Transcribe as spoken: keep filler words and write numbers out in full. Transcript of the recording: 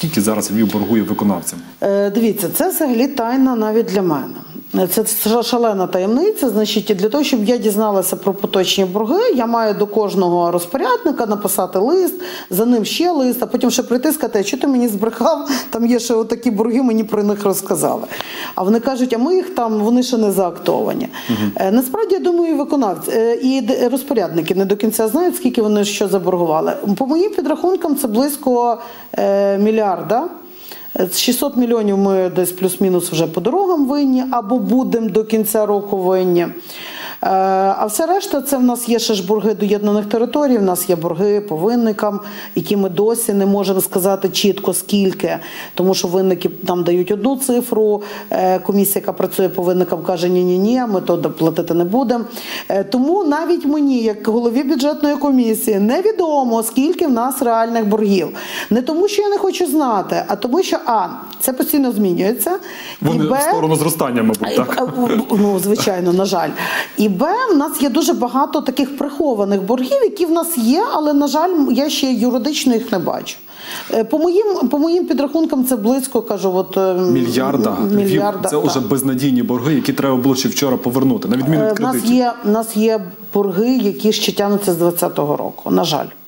Скільки зараз Львів боргує виконавцям? Е, дивіться, це взагалі тайна навіть для мене. Це шалена таємниця, значить, для того, щоб я дізналася про поточні борги, я маю до кожного розпорядника написати лист, за ним ще лист, а потім ще прийти і сказати, що ти мені збрехав, там є ще отакі борги, мені про них розказали. А вони кажуть, а ми їх там, вони ще не заактовані. Угу. Насправді, я думаю, і виконавці, і розпорядники не до кінця знають, скільки вони що заборгували. По моїм підрахункам, це близько е, мільярда. шістсот мільйонів ми десь плюс-мінус вже по дорогам винні, або будемо до кінця року винні. А все решта, це в нас є ще ж борги доєднаних територій, в нас є борги по винникам, які ми досі не можемо сказати чітко скільки, тому що винники нам дають одну цифру, комісія, яка працює по винникам, каже, ні-ні-ні, ми то платити не будемо. Тому навіть мені, як голові бюджетної комісії, невідомо, скільки в нас реальних боргів. Не тому, що я не хочу знати, а тому, що, а, це постійно змінюється. Вони в сторону зростання, мабуть, так? Ну, звичайно, на жаль. І Б, в нас є дуже багато таких прихованих боргів, які в нас є, але, на жаль, я ще юридично їх не бачу. По моїм, по моїм підрахункам це близько, кажу, от... Мільярда. Мільярда. Це вже безнадійні борги, які треба було ще вчора повернути, на відміну від кредитів. В нас є, в нас є борги, які ще тягнуться з двадцятого року, на жаль.